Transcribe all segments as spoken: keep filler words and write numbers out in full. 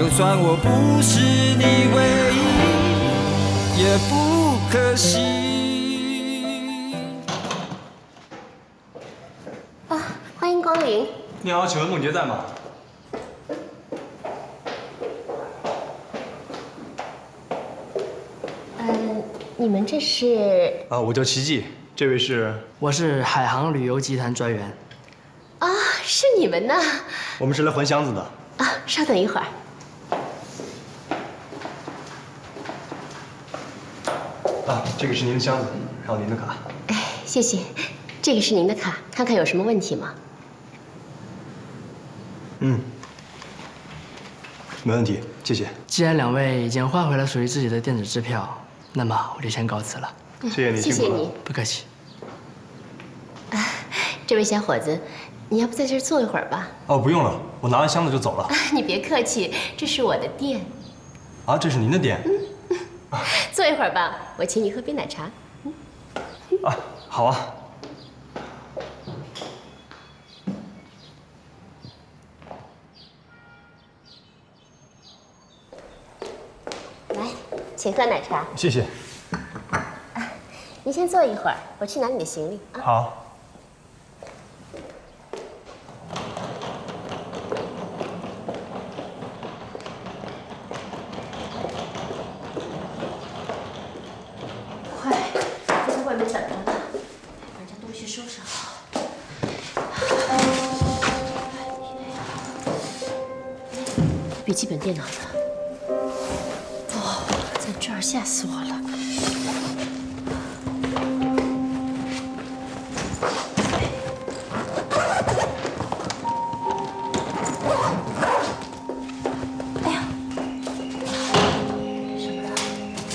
就算我不是你唯一，也不可惜。 啊，欢迎光临。 你好，请问梦洁在吗？ 嗯，你们这是？ 啊，我叫奇迹，这位是？ 我是海航旅游集团专员。 啊，是你们呐！ 我们是来还箱子的。 啊，稍等一会儿。 啊，这个是您的箱子，还有您的卡。 哎，谢谢。这个是您的卡，看看有什么问题吗？ 嗯，没问题，谢谢。 既然两位已经换回了属于自己的电子支票，那么我就先告辞了。 谢谢你， 谢谢你， 不客气。 啊，这位小伙子，你要不在这儿坐一会儿吧？ 哦，不用了，我拿完箱子就走了。 啊，你别客气，这是我的店。 啊，这是您的店？ 嗯，坐一会儿吧，我请你喝杯奶茶。 嗯、啊，好啊。 来，请喝奶茶。 谢谢。 啊，您先坐一会儿，我去拿你的行李啊。 好。 快，别在外面等着了，把人家东西收拾好。笔记本电脑呢？哦，在这儿，吓死我了。哎呀，什么的？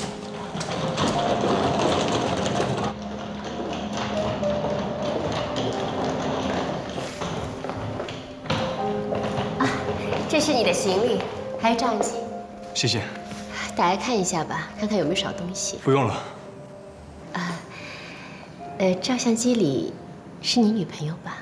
啊，这是你的行李，还有照相机。 谢谢。 打开看一下吧，看看有没有少东西。 不用了。 啊，呃，照相机里是你女朋友吧？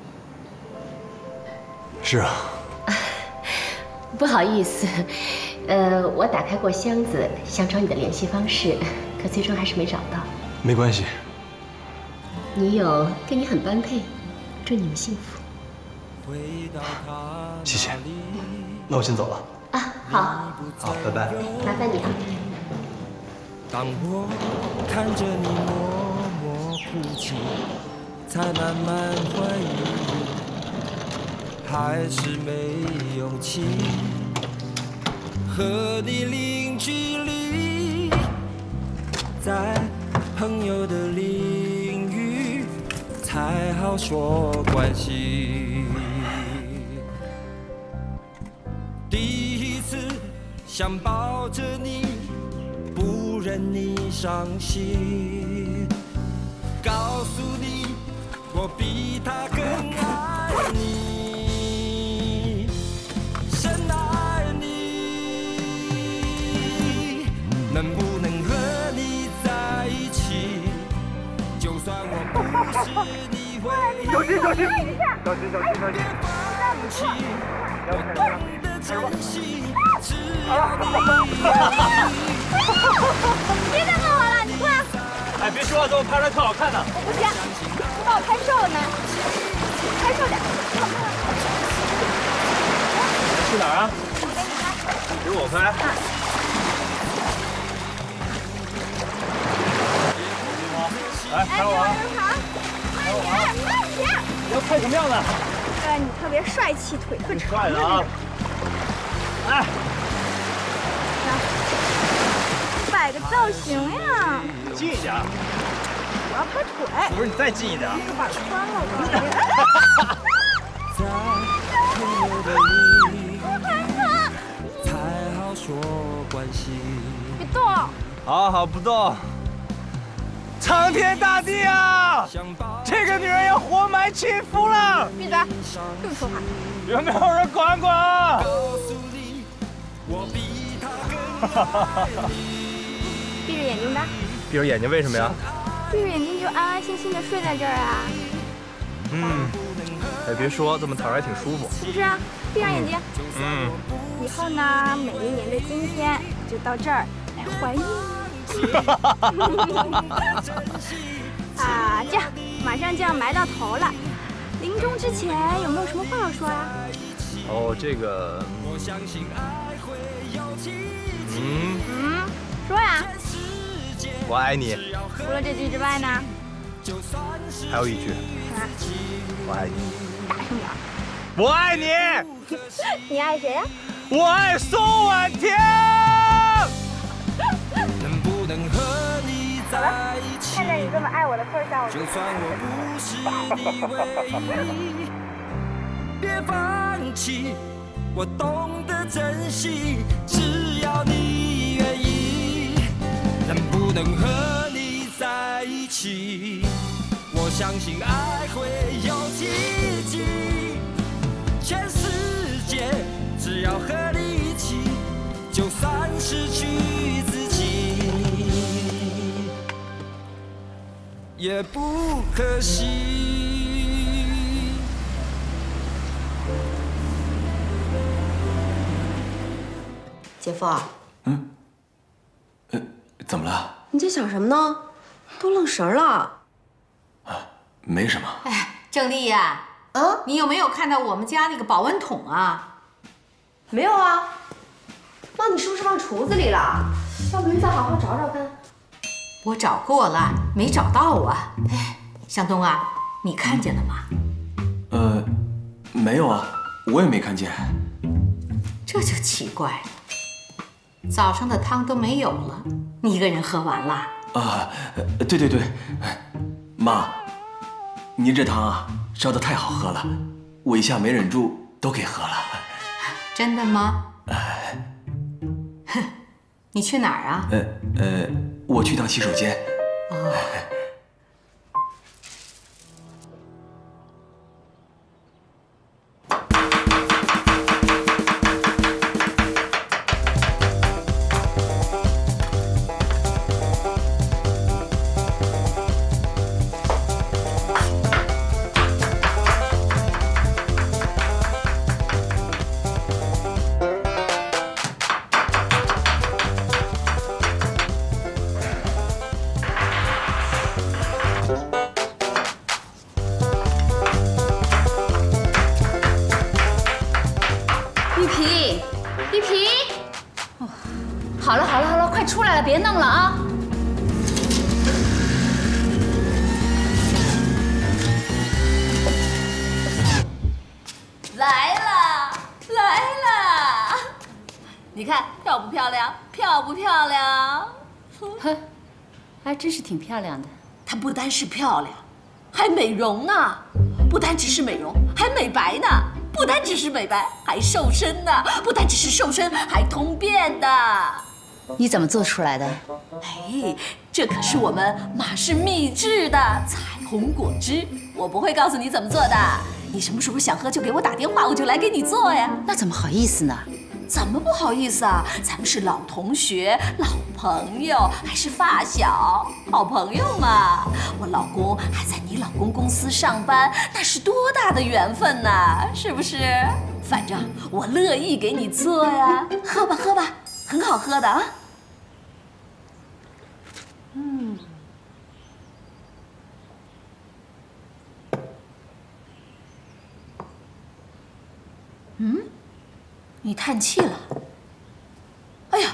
是啊。 啊，不好意思，呃，我打开过箱子，想找你的联系方式，可最终还是没找到。 没关系。 女友跟你很般配，祝你们幸福。 谢谢。那我先走了。 啊，好。 好，拜拜。 麻烦你啊。 当我看着你默默哭泣，才慢慢怀疑，还是没勇气和你零距离，在朋友的领域才好说关系。第一次想抱着你，不忍你伤心，告诉你我比他更爱你，深爱你，能不能和你在一起？就算我不是你唯一， 小心小心，小心小心小心， 放弃，我懂得珍惜，只要你。 别再问我了，你过来。 哎，别说话，等我拍出来特好看的。 我不行，你帮我拍瘦了没？拍瘦点。 去哪儿啊？ 我给你拍。 给我拍。 啊。 来，拍我啊！ 慢点，慢点。 你要拍什么样的？ 呃，你特别帅气，腿特长。 帅的啊！来。 摆个造型呀！ 近一点。 我要拍腿。 不是，你再近一点。 这把穿了我。别动！ 好好不动。苍天大地啊！这个女人要活埋亲夫了！ 闭嘴！不许说话！ 有没有人管管啊？ 闭着眼睛吧。 闭着眼睛为什么呀？ 闭着眼睛就安安心心的睡在这儿啊。 嗯，哎，别说，这么躺着还挺舒服。 是不是啊？闭上眼睛。 嗯。嗯以后呢，每一年的今天就到这儿来怀念啊，这样马上就要埋到头了，临终之前有没有什么话要说啊？ 哦，这个，嗯嗯，说呀。 我爱你。 除了这句之外呢？ 还有一句。 啊， 我爱你。 大声点。 我爱你。 你爱谁呀？ 我爱宋婉婷。 能不能和你在一起？ 看在你这么爱我的份上，我就算我不是你唯一，别放弃，我懂得珍惜，只要你愿意。能不能和你在一起？我相信爱会有奇迹，全世界只要和你一起，就算失去自己也不可惜。 姐夫， 嗯，呃，怎么了？ 你在想什么呢？都愣神了。 啊，没什么。 哎，郑丽呀， 啊， 你有没有看到我们家那个保温桶啊？ 没有啊。妈，你是不是忘橱子里了？要不您再好好找找看。 我找过了，没找到啊。哎，向东啊，你看见了吗？ 呃，没有啊，我也没看见。 这就奇怪了。早上的汤都没有了，你一个人喝完了？ 啊，对对对，妈，您这汤啊烧得太好喝了，我一下没忍住都给喝了。 真的吗？哼，你去哪儿啊？ 呃呃，我去趟洗手间。 哦。 好了好了好了，快出来了，别弄了啊！来了来了，你看漂不漂亮？漂不漂亮？ 哼，还真是挺漂亮的。 她不单是漂亮，还美容呢。不单只是美容，还美白呢。不单只是美白，还瘦身呢。不单只是瘦身，还通便的。 你怎么做出来的？ 哎，这可是我们马氏秘制的彩虹果汁，我不会告诉你怎么做的。你什么时候想喝就给我打电话，我就来给你做呀。 那怎么好意思呢？ 怎么不好意思啊？咱们是老同学、老朋友，还是发小，好朋友嘛。我老公还在你老公公司上班，那是多大的缘分呐，是不是？反正我乐意给你做呀，喝吧喝吧，很好喝的啊。嗯。嗯？你叹气了？哎呀，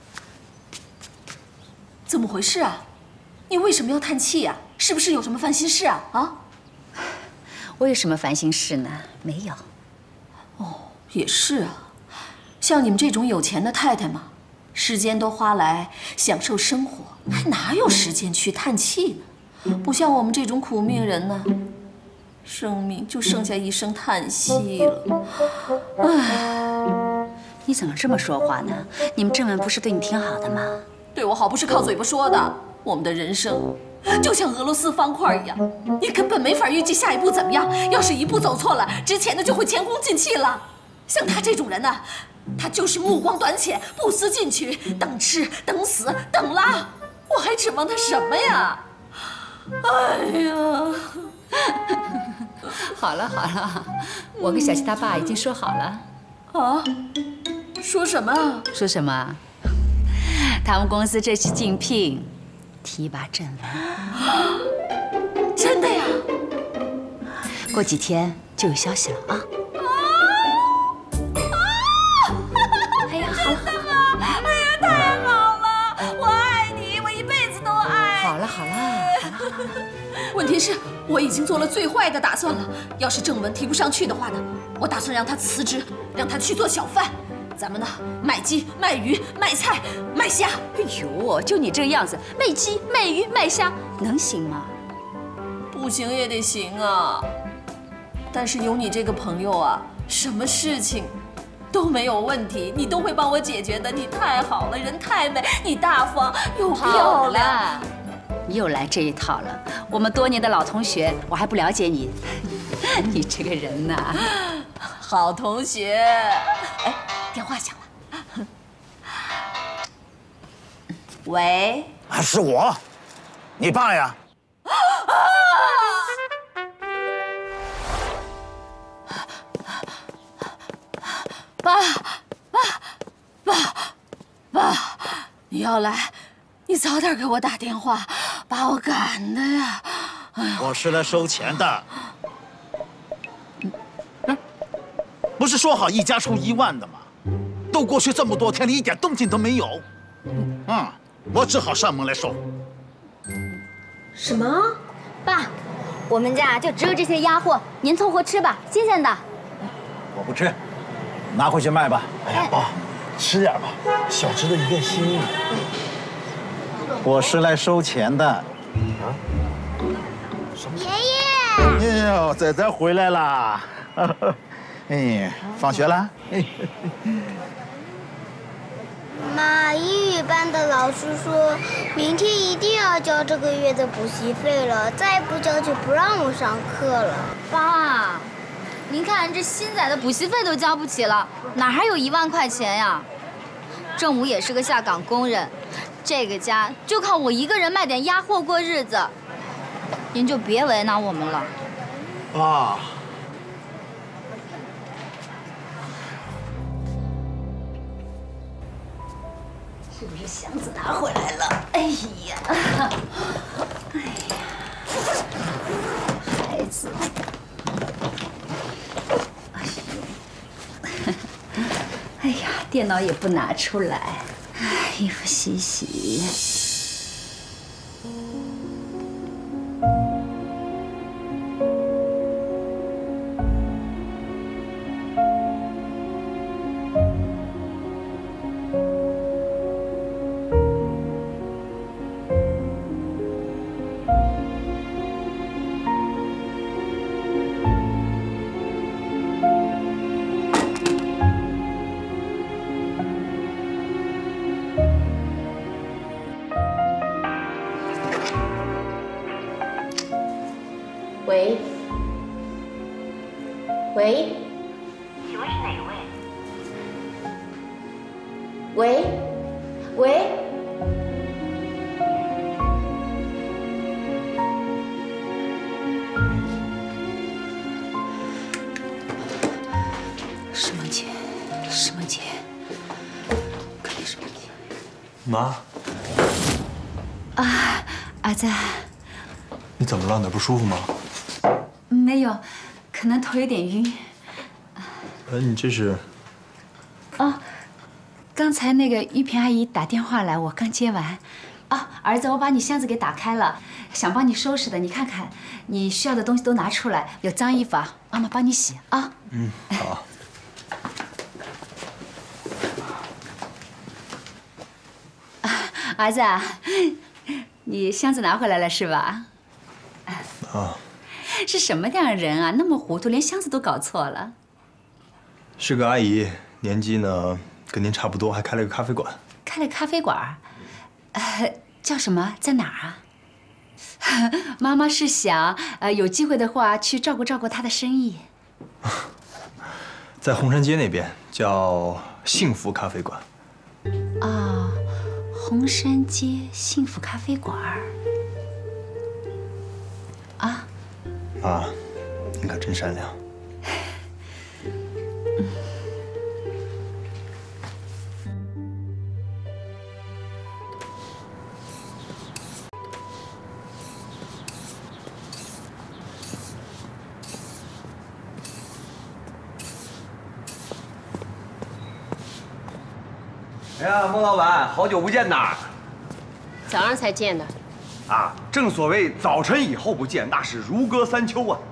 怎么回事啊？你为什么要叹气呀？是不是有什么烦心事啊？啊？ 我有什么烦心事呢？没有。 哦，也是啊。像你们这种有钱的太太嘛，时间都花来享受生活，还哪有时间去叹气呢？不像我们这种苦命人呢，生命就剩下一声叹息了。唉。 你怎么这么说话呢？你们正文不是对你挺好的吗？ 对我好不是靠嘴巴说的。我们的人生就像俄罗斯方块一样，你根本没法预计下一步怎么样。要是一步走错了，之前的就会前功尽弃了。像他这种人呢，他就是目光短浅，不思进取，等吃等死等拉，我还指望他什么呀？哎呀！ 好了好了，我跟小七他爸已经说好了。 啊？ 说什么？ 说什么？他们公司这次竞聘，提拔郑文。 真的呀？ 过几天就有消息了啊！ 哎呀，好了，哎呀，太好了！我爱你，我一辈子都爱。 好了好了好了好了。 问题是，我已经做了最坏的打算了。要是郑文提不上去的话呢，我打算让他辞职，让他去做小贩。咱们呢，卖鸡、卖鱼、卖菜、卖虾。 哎呦，就你这样子，卖鸡、卖鱼、卖虾，能行吗？ 不行也得行啊。但是有你这个朋友啊，什么事情都没有问题，你都会帮我解决的。你太好了，人太美，你大方又漂亮。 你又来这一套了。我们多年的老同学，我还不了解你，你这个人呐， 好同学。哎，电话响了。喂， 啊，是我，你爸呀。 爸，爸，爸，爸，你要来，你早点给我打电话，把我赶的呀！哎呀， 我是来收钱的。嗯，不是说好一家出一万的吗？都过去这么多天了，一点动静都没有。嗯，我只好上门来收。 什么？爸，我们家就只有这些鸭货，您凑合吃吧，新鲜的。 我不吃。拿回去卖吧。哎呀，爸，吃点吧，小吃的一点心意。我是来收钱的。啊？ 爷爷。 哎呦，仔仔回来啦！哎，放学了？哎。 妈，英语班的老师说，明天一定要交这个月的补习费了，再不交就不让我上课了。 爸。您看，这新仔的补习费都交不起了，哪还有一万块钱呀？郑武也是个下岗工人，这个家就靠我一个人卖点鸭货过日子，您就别为难我们了。 爸， 是不是箱子拿回来了？哎呀，哎呀，孩子。哎呀，电脑也不拿出来，哎，衣服洗洗。 喂，喂， 请问是哪位？ 喂，喂， 石梦洁，石梦洁，肯定是梦洁。 妈。 啊，儿子。 你怎么了？哪不舒服吗？ 没有，可能头有点晕。 哎，你这是？ 哦，刚才那个玉萍阿姨打电话来，我刚接完。啊，儿子，我把你箱子给打开了，想帮你收拾的，你看看，你需要的东西都拿出来，有脏衣服啊，妈妈帮你洗啊。 嗯，好。 儿子啊，你箱子拿回来了是吧？ 啊， 是什么样的人啊？那么糊涂，连箱子都搞错了。 是个阿姨，年纪呢跟您差不多，还开了个咖啡馆。 开了咖啡馆，呃，叫什么？在哪儿啊？妈妈是想，呃，有机会的话去照顾照顾她的生意。 在红山街那边，叫幸福咖啡馆。 啊，红山街幸福咖啡馆。啊， 妈，您可真善良。 哎呀，孟老板，好久不见呐！ 早上才见的。 啊，正所谓早晨以后不见，那是如隔三秋啊。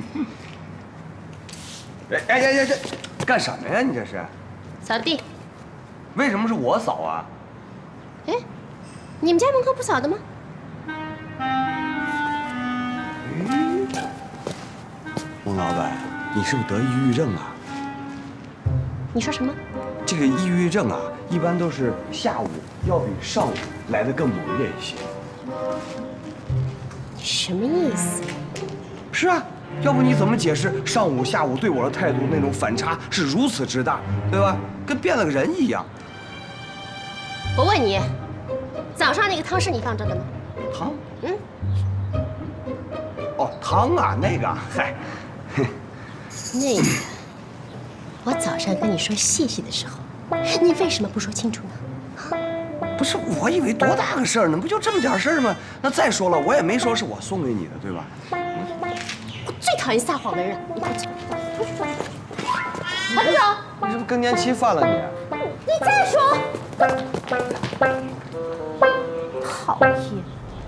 哎哎哎哎，这干什么呀？你这是？ 扫地。 为什么是我扫啊？ 哎，你们家门口不扫的吗？ 嗯，孟老板，你是不是得抑郁症啊？ 你说什么？ 这个抑郁症啊，一般都是下午要比上午来的更猛烈一些。 什么意思？ 是啊，要不你怎么解释上午、下午对我的态度那种反差是如此之大，对吧？跟变了个人一样。 我问你，早上那个汤是你放这的吗？ 汤？ 嗯。 哦，汤啊，那个，嗨。 那个，我早上跟你说谢谢的时候，你为什么不说清楚呢？ 不是，我以为多大个事儿呢？不就这么点事儿吗？那再说了，我也没说是我送给你的，对吧？ 我最讨厌撒谎的人，你快走，出去，出去。还不走？ 你是不是更年期犯了你？ 你再说，讨厌。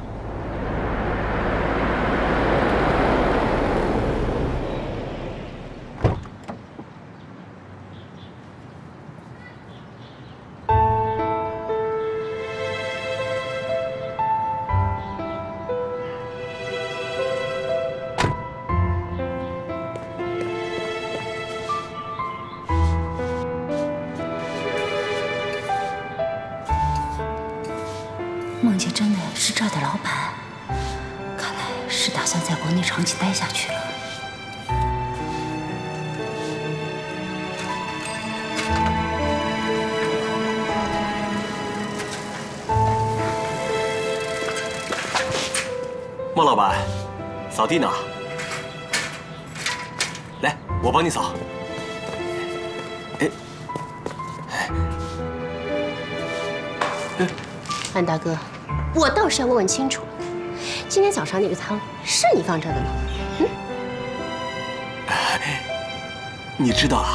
梦姐真的是这儿的老板，看来是打算在国内长期待下去了。 孟老板，扫地呢？来，我帮你扫。哎， 哎。安大哥，我倒是要问问清楚了，今天早上那个汤是你放这儿的吗？嗯？ 你知道了？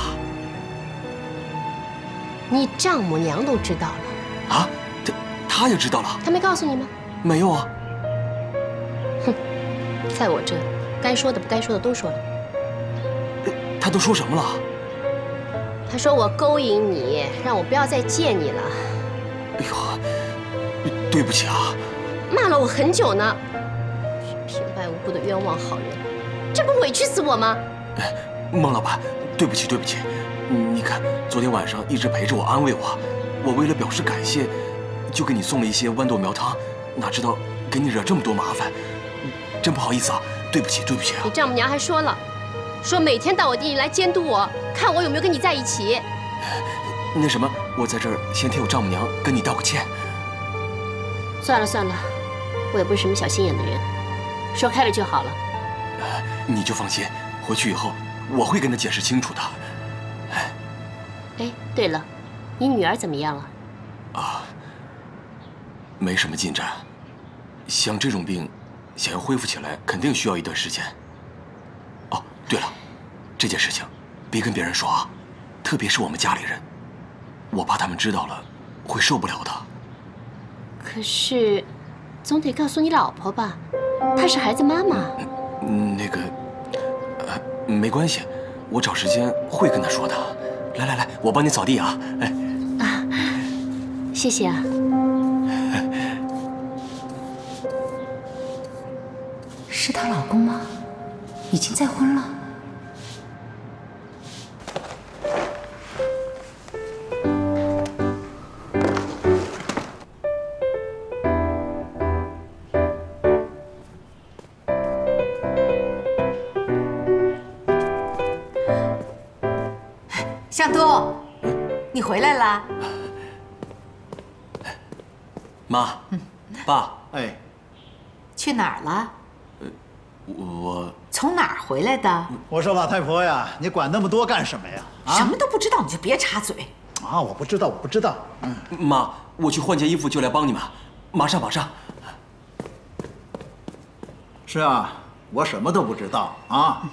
你丈母娘都知道了？ 啊？她她也知道了？ 她没告诉你吗？ 没有啊。 哼，在我这，该说的不该说的都说了。 她都说什么了？ 她说我勾引你，让我不要再见你了。 哎呦！对不起啊， 骂了我很久呢，平白无故的冤枉好人，这不委屈死我吗？ 孟老板，对不起对不起，你看昨天晚上一直陪着我安慰我，我为了表示感谢，就给你送了一些豌豆苗汤，哪知道给你惹这么多麻烦，真不好意思啊，对不起对不起啊。 你丈母娘还说了，说每天到我店里来监督我，看我有没有跟你在一起。 那什么，我在这儿先替我丈母娘跟你道个歉。 算了算了，我也不是什么小心眼的人，说开了就好了。 你就放心，回去以后我会跟她解释清楚的。 哎，对了，你女儿怎么样了？ 啊，没什么进展。像这种病，想要恢复起来，肯定需要一段时间。哦，对了，这件事情别跟别人说啊，特别是我们家里人，我怕他们知道了会受不了的。 可是，总得告诉你老婆吧，她是孩子妈妈。 嗯，那个，呃，没关系，我找时间会跟她说的。来来来，我帮你扫地啊！哎， 啊，谢谢啊。 是她老公吗？已经再婚了？ 向东，你回来了。 妈，爸， 哎，去哪儿了？ 呃，我从哪儿回来的？ 我说老太婆呀，你管那么多干什么呀？ 啊、什么都不知道你就别插嘴。 啊，我不知道，我不知道。 嗯，妈，我去换件衣服就来帮你们，马上马上。 是啊，我什么都不知道啊。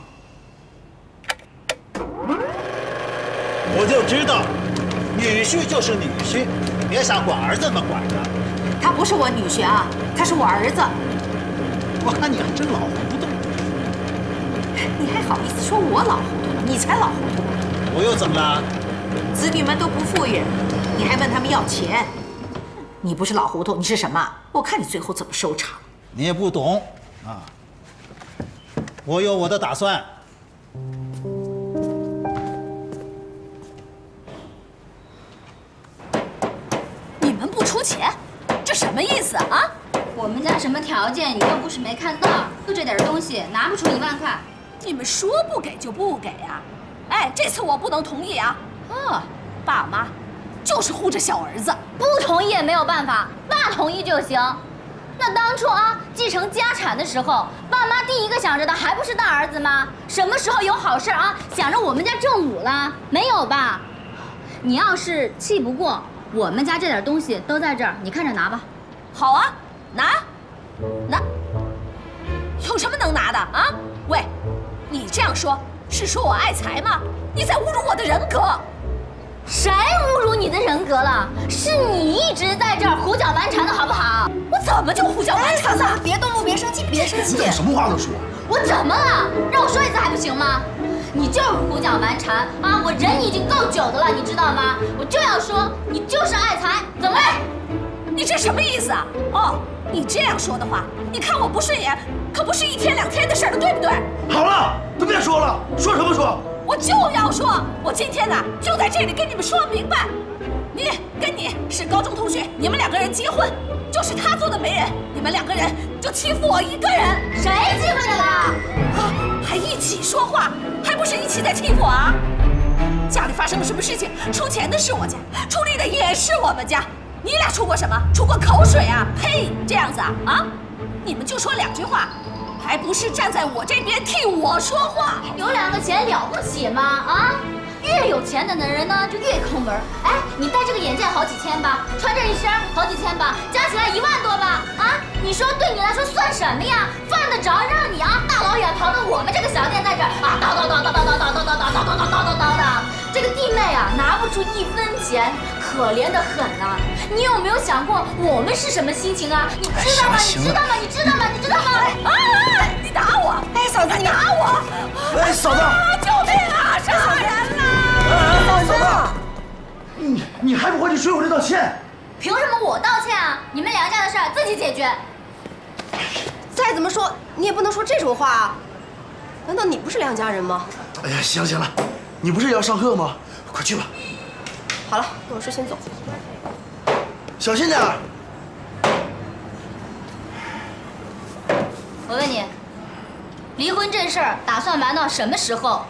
我就知道，女婿就是女婿， 别瞎管儿子嘛，管着。 他不是我女婿啊，他是我儿子。 我看你还真老糊涂。 你还好意思说我老糊涂呢？你才老糊涂呢！ 我又怎么了？ 子女们都不富裕，你还问他们要钱？你不是老糊涂，你是什么？我看你最后怎么收场。 你也不懂啊。我有我的打算。 你们不出钱，这什么意思啊？ 我们家什么条件，你又不是没看到，就这点东西，拿不出一万块。 你们说不给就不给啊？哎，这次我不能同意啊！啊，爸妈就是护着小儿子， 不同意也没有办法，爸同意就行。那当初啊，继承家产的时候，爸妈第一个想着的还不是大儿子吗？什么时候有好事啊，想着我们家正午了？没有吧？你要是气不过，我们家这点东西都在这儿，你看着拿吧。 好啊，拿，拿，有什么能拿的啊？喂，你这样说是说我爱财吗？你在侮辱我的人格。 谁侮辱你的人格了？是你一直在这儿胡搅蛮缠的好不好？ 我怎么就胡搅蛮缠了？ 别动怒，别生气，别生气。 什么话都说。 我怎么了？让我说一次还不行吗？你就是胡搅蛮缠啊！我忍你已经够久的了，你知道吗？我就要说，你就是爱财，怎么？ 你这什么意思啊？哦，你这样说的话，你看我不顺眼，可不是一天两天的事了，对不对？ 好了，都别说了，说什么说？ 我就要说，我今天呢就在这里跟你们说明白，你跟你是高中同学，你们两个人结婚，就是他做的媒人，你们两个人就欺负我一个人。 谁欺负你了？ 啊，还一起说话，还不是一起在欺负我啊？家里发生了什么事情，出钱的是我家，出力的也是我们家。你俩出过什么？出过口水啊？呸！这样子啊？啊？你们就说两句话，还不是站在我这边替我说话？ 有两个钱了不起吗？啊？越有钱的人呢，就越抠门。哎，你戴这个眼镜好几千吧，穿这一身好几千吧，加起来一万多吧？啊？你说对你来说算什么呀？犯得着让你啊大老远跑到我们这个小店在这儿啊叨叨叨叨叨叨叨叨叨叨叨叨叨叨叨的？这个弟妹啊，拿不出一分钱，可怜得很呐！你有没有想过我们是什么心情啊？你知道吗？你知道吗？你知道吗？你知道吗？ 哎，你打我！哎，嫂子，你打我！ 哎，嫂子！ 救命啊！杀人了！ 哎，嫂子，你你还不回去追我这道歉？ 凭什么我道歉啊？你们梁家的事儿自己解决。 再怎么说，你也不能说这种话啊！难道你不是梁家人吗？ 哎呀，行行了，你不是也要上课吗？快去吧。 好了，那我说先走。 小心点儿。 我问你，离婚这事儿打算瞒到什么时候？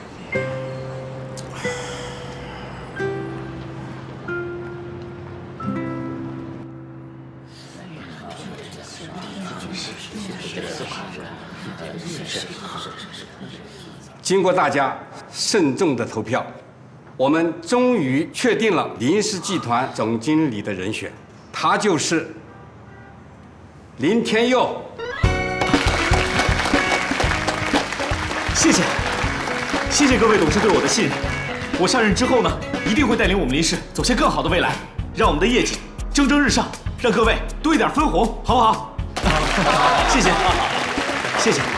经过大家慎重的投票，我们终于确定了林氏集团总经理的人选，他就是林天佑。 谢谢，谢谢各位董事对我的信任。我上任之后呢，一定会带领我们林氏走向更好的未来，让我们的业绩蒸蒸日上，让各位多一点分红，好不好？谢谢，谢谢。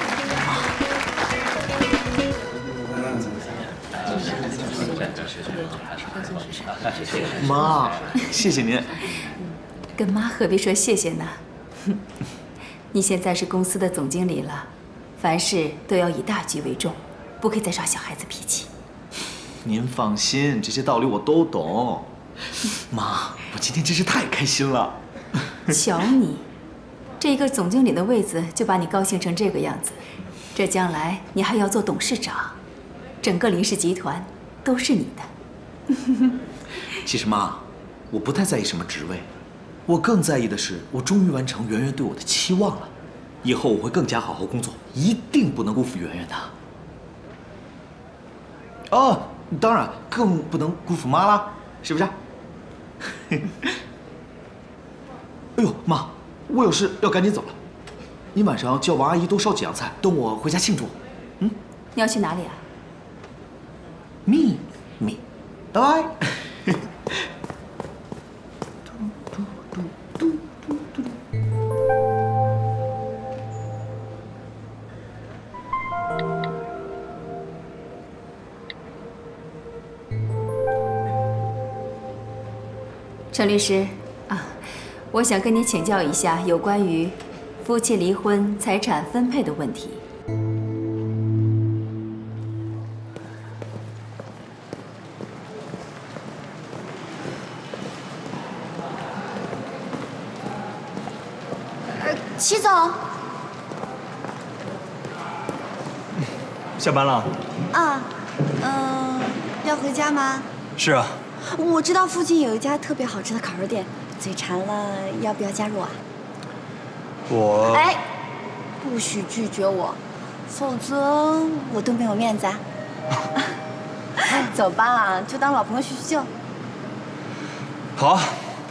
妈，谢谢您。 跟妈何必说谢谢呢？你现在是公司的总经理了，凡事都要以大局为重，不可以再耍小孩子脾气。 您放心，这些道理我都懂。妈，我今天真是太开心了。 瞧你，这一个总经理的位子就把你高兴成这个样子，这将来你还要做董事长，整个林氏集团都是你的。 其实妈，我不太在意什么职位，我更在意的是我终于完成圆圆对我的期望了。以后我会更加好好工作，一定不能辜负圆圆的。哦，当然更不能辜负妈啦，是不是？哎呦妈，我有事要赶紧走了。你晚上叫王阿姨多烧几样菜，等我回家庆祝。嗯， 你要去哪里啊？ 秘密，拜拜。 陈律师啊，我想跟你请教一下有关于夫妻离婚财产分配的问题。 呃，齐总。 下班了？ 啊，嗯，要回家吗？ 是啊。 我知道附近有一家特别好吃的烤肉店，嘴馋了，要不要加入啊？ 我…… 哎，不许拒绝我，否则我多没有面子啊！走吧，就当老朋友叙叙旧。 好啊。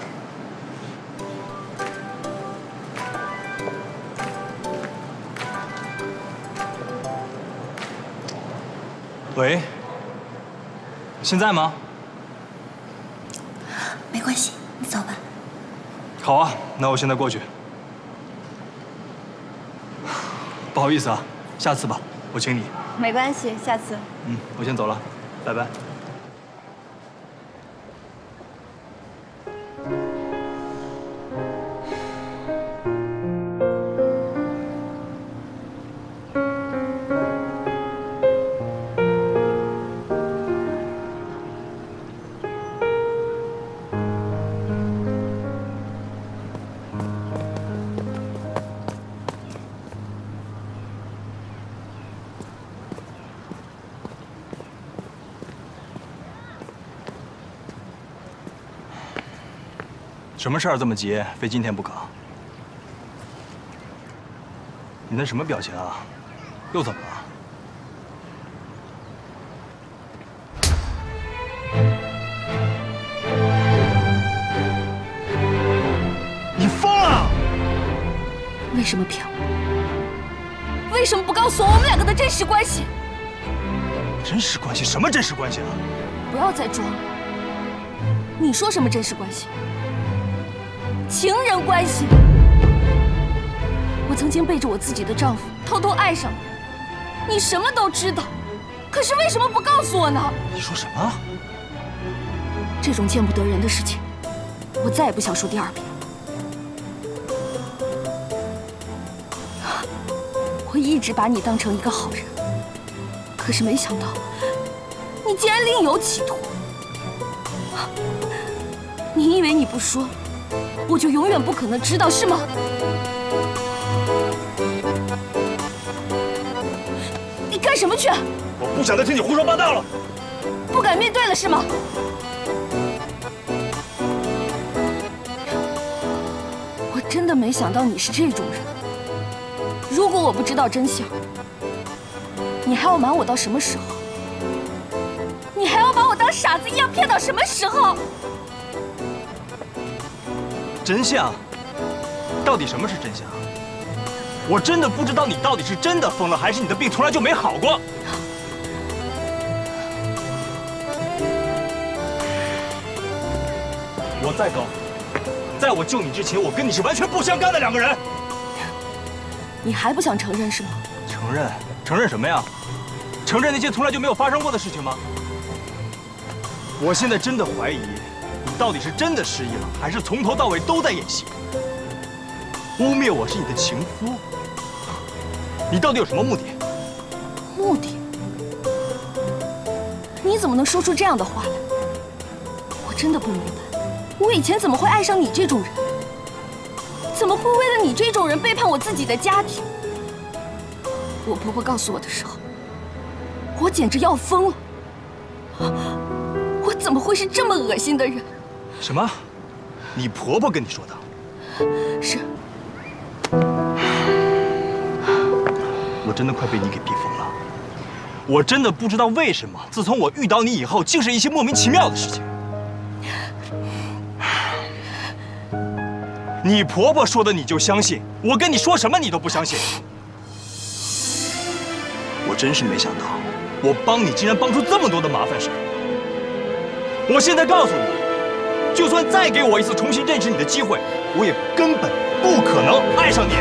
喂，现在吗？ 没关系，你走吧。 好啊，那我现在过去。不好意思啊，下次吧，我请你。 没关系，下次。 嗯，我先走了，拜拜。什么事儿这么急，非今天不可？你那什么表情啊？又怎么了？你疯了！ 为什么骗我？为什么不告诉我我们两个的真实关系？ 真实关系？什么真实关系啊？ 不要再装了！你说什么真实关系？情人关系。我曾经背着我自己的丈夫偷偷爱上你，你什么都知道，可是为什么不告诉我呢？ 你说什么？ 这种见不得人的事情，我再也不想说第二遍。我一直把你当成一个好人，可是没想到你竟然另有企图。你以为你不说，我就永远不可能知道，是吗？你干什么去？ 我不想再听你胡说八道了。 不敢面对了，是吗？我真的没想到你是这种人。如果我不知道真相，你还要瞒我到什么时候？你还要把我当傻子一样骗到什么时候？ 真相？到底什么是真相？我真的不知道你到底是真的疯了，还是你的病从来就没好过。我再告诉你，在我救你之前，我跟你是完全不相干的两个人。 你还不想承认是吗？ 承认？承认什么呀？承认那些从来就没有发生过的事情吗？我现在真的怀疑，你到底是真的失忆了，还是从头到尾都在演戏？污蔑我是你的情夫，你到底有什么目的？ 目的？你怎么能说出这样的话来？我真的不明白，我以前怎么会爱上你这种人？怎么会为了你这种人背叛我自己的家庭？我婆婆告诉我的时候，我简直要疯了。我怎么会是这么恶心的人？ 什么？你婆婆跟你说的？ 是。 我真的快被你给逼疯了。我真的不知道为什么，自从我遇到你以后，竟是一些莫名其妙的事情。你婆婆说的你就相信，我跟你说什么你都不相信。我真是没想到，我帮你竟然帮出这么多的麻烦事。我现在告诉你，就算再给我一次重新认识你的机会，我也根本不可能爱上你。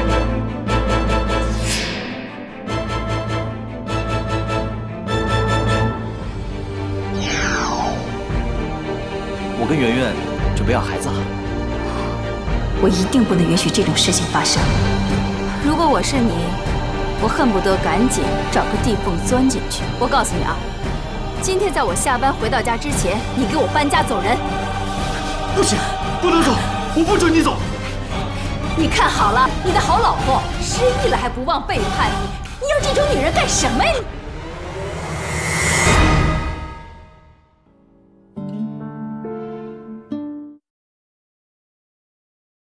我跟圆圆准备要孩子了。 我一定不能允许这种事情发生。如果我是你，我恨不得赶紧找个地缝钻进去。我告诉你啊，今天在我下班回到家之前，你给我搬家走人。 不行，不能走，我不准你走。 你看好了，你的好老婆失忆了还不忘背叛你，你要这种女人干什么呀？